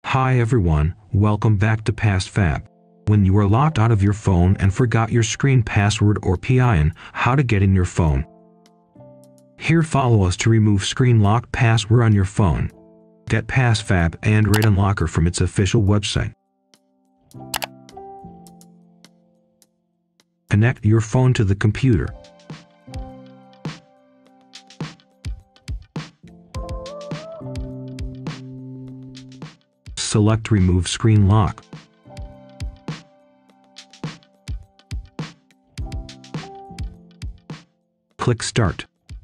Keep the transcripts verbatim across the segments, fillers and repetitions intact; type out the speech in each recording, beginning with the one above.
Hi everyone, welcome back to PassFab. When you are locked out of your phone and forgot your screen password or P I N, how to get in your phone. Here, follow us to remove screen lock password on your phone. Get PassFab Android Unlocker from its official website. Connect your phone to the computer. Select Remove Screen Lock. Click Start.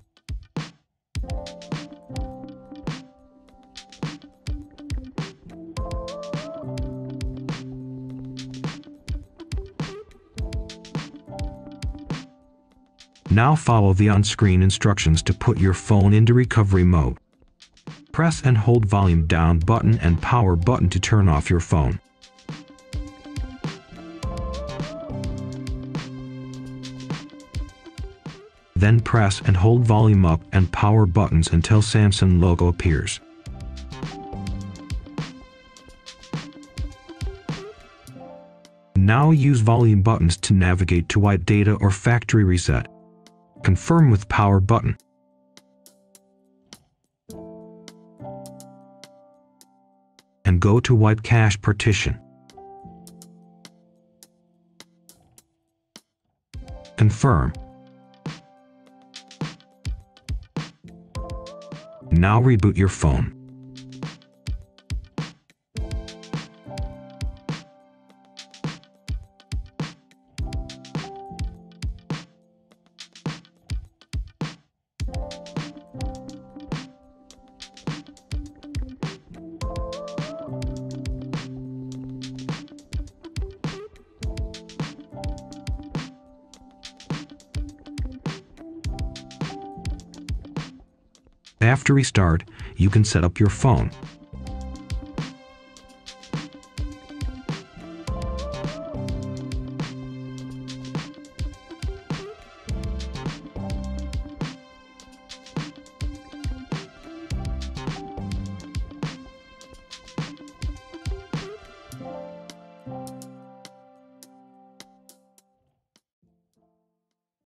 Now follow the on-screen instructions to put your phone into recovery mode. Press and hold volume down button and power button to turn off your phone. Then press and hold volume up and power buttons until Samsung logo appears. Now use volume buttons to navigate to white data or factory reset. Confirm with power button. And go to white cache partition. Confirm. Now reboot your phone. After restart, you can set up your phone.